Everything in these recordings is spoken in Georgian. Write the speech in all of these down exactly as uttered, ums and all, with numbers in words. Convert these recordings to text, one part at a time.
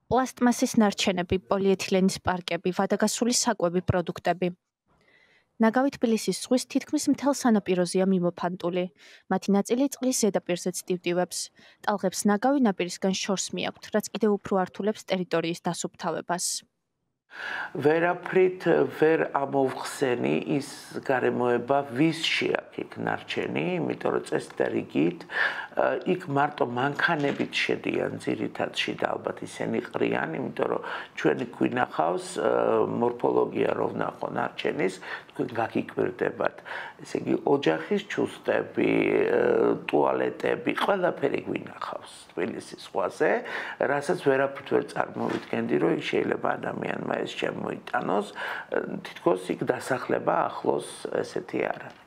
პლასტმასის ნარჩენები, პოლიეთილენის პარკები, ვადაგასული საკვები პროდუქტები. ნაგავი თბილისის ზღვის თითქმის მთელ სანაპიროზეა მიმოფანტული. მათი ნაწილი წყლის ზედაპირზეც ტივტივებს. ტალღებს ნაგავი ნაპირისგან შორს მიაქვთ, რაც კიდევ უფრო ართულებს ტერიტორიის დასუფთავებას. ვერაფრით ვერ ამოვხსენი ის გარემოება, ვის შეაქვს იქ ნარჩენი, იმიტომ რომ წესდა რიგით იქ მარტო მანქანებით შედიან ძირითადში და ალბათ ისინი ყრიან, იმიტომ რომ ჩვენი გვინახავს მორფოლოგია რო ვნახო ნარჩენის, თქვენ გაგიკვირდებათ. ესე იგი ოჯახის ჩუსტები, ტუალეტები, ყველაფერი გვინახავს თბილისის ზღვაზე, რასაც ვერაფრით ვერ წარმოვიდგენდი, რომ შეიძლება ადამიანმა ეს შემოიტანოს, თითქოს იქ დასახლება ახლოს ესეთი არ არის.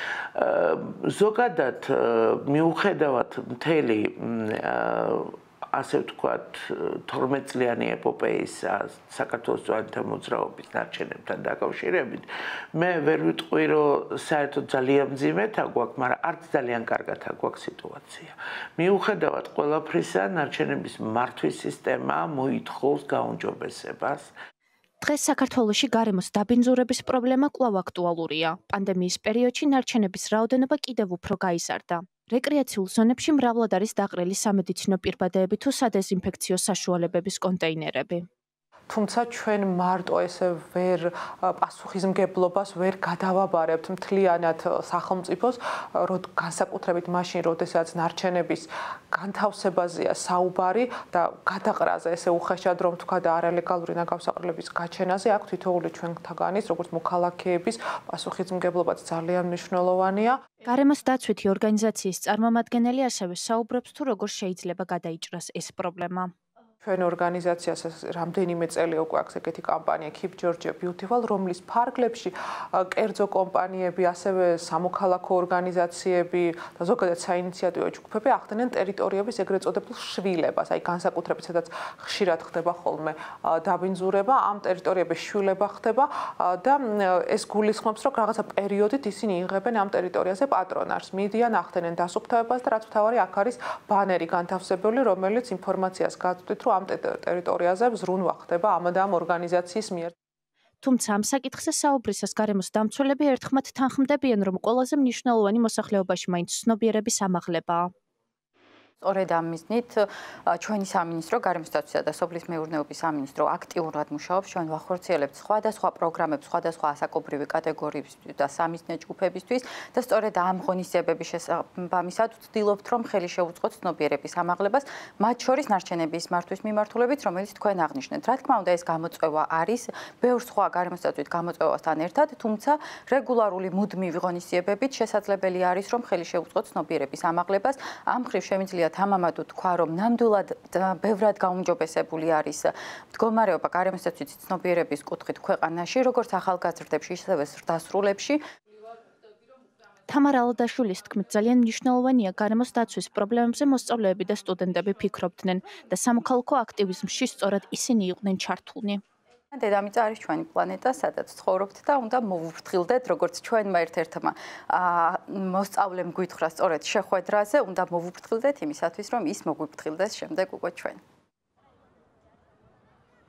ზოგადად მიუხედავად მთელი ასე ვთქვათ თორმეტ წლიანი ეპოპეისა საქართველოს ძვანთა მოძრაობის ნარჩენებთან დაკავშირებით, მე ვერ ვიტყვი, რომ საერთოდ ძალიან მძიმეთა გვაქვს, მაგრამ არც ძალიან კარგათა გვაქვს სიტუაცია. მიუხედავად ყველაფრისა, ნარჩენების მართვის სისტემა მოითხოვს გაუმჯობესებას. დღეს საქართველოში გარემოს დაბინძურების პრობლემა კვლავ აქტუალურია. პანდემიის პერიოდში ნარჩენების რაოდენობა კიდევ უფრო გაიზარდა. რეკრეაციულ ზონებში მრავლად არის დაყრილი სამედიცინო პირბადეები თუ სადეზინფექციო საშუალებების კონტეინერები. თუმცა ჩვენ მარტო ესე ვერ პასუხისმგებლობას ვერ გადავაბარებთ მთლიანად სახელმწიფოს, რომ განსაკუთრებით მაშინ, როდესაც ნარჩენების განთავსებაზეა საუბარი და გადაყრაზე, ესე უხეშად რომ თქვა და არალეგალური ნაგავსაყრელების გაჩენაზე, აქ თითოეული ჩვენთაგანის, როგორც მოქალაქეების პასუხისმგებლობაც ძალიან მნიშვნელოვანია. გარემოს დაცვითი ორგანიზაციის წარმომადგენელი ასევე საუბრობს თუ როგორ შეიძლება გადაიჭრას ეს პრობლემა. ჩვენ ორგანიზაციას რამდენიმე წელი უკვე აქვს ეგეთი კამპანია Keep Georgia Beautiful, რომლის ფარგლებში კერძო კომპანიები, ასევე სამოქალაქო ორგანიზაციები და ზოგადად საინიციატივო ჯგუფები ახდენენ ტერიტორიების ეგრეთ წოდებულ შვილებას, აი განსაკუთრებით სადაც ხშირად ხდება ხოლმე დაბინძურება, ამ ტერიტორიების შვილება ხდება და ეს გულისხმობს, რომ რაღაცა პერიოდით ისინი იღებენ ამ ტერიტორიაზე პატრონაჟს, მიდიან ახდენენ დასუფთავებას და რაც მთავარი აქ არის ბანერი განთავსებული, რომელიც ინფორმაციას გაწვდით, რომ ამ ტერიტორიაზე ზრუნვა ხდება ამ და ამ ორგანიზაციის მიერ. თუმცა ამ საკითხზე საუბრისას გარემოს დამცველები ერთხმად თანხმდებიან, რომ ყველაზე მნიშვნელოვანი მოსახლეობაში მაინც ცნობიერების ამაღლებაა. სწორედ ამ მიზნით ჩვენი სამინისტრო, გარემოს დაცვისა და სოფლის მეურნეობის სამინისტრო აქტიურად მუშაობს, ჩვენ ვახორციელებთ სხვადასხვა პროგრამებს, სხვადასხვა ასაკობრივი კატეგორიებისთვის და სამიზნე ჯგუფებისთვის და სწორედ ამ ღონისძიებების შესაბამისად ვცდილობთ, რომ ხელი შევუწყოთ ცნობიერების ამაღლებას, მათ შორის ნარჩენების მართვის მიმართულებით, რომელიც თქვენ აღნიშნეთ. რა თქმა უნდა, ეს გამოწვევა არის, ბევრ სხვა გარემოს დაცვით გამოწვევასთან ერთად, თუმცა რეგულარული მუდმივი ღონისძიებებით შესაძლებელი არის, რომ ხელი შევუწყოთ ცნობიერების ამაღლებას. ამ მხრივ შემიძლია თამამად ვთქვა, რომ ნამდვილად ბევრად გაუმჯობესებული არის მდგომარეობა გარემოს დაცვის ცნობიერების კუთხით ქვეყანაში, როგორც ახალგაზრდებში, ისევე ზრდასრულებში. თამარ ალადაშვილის თქმით, ძალიან მნიშვნელოვანია გარემოს დაცვის პრობლემებზე მოსწავლეები და სტუდენტები ფიქრობდნენ და სამოქალაქო აქტივიზმში სწორად ისინი იყვნენ ჩართულნი. დედამიწა არის ჩვენი პლანეტა, სადაც ცხოვრობთ და უნდა მოვუფრთხილდეთ, როგორც ჩვენმა ერთ-ერთმა მოსწავლემ გვითხრა სწორედ შეხვედრაზე, უნდა მოვუფრთხილდეთ იმისათვის, რომ ის მოგვიფრთხილდეს შემდეგ უკვე ჩვენ.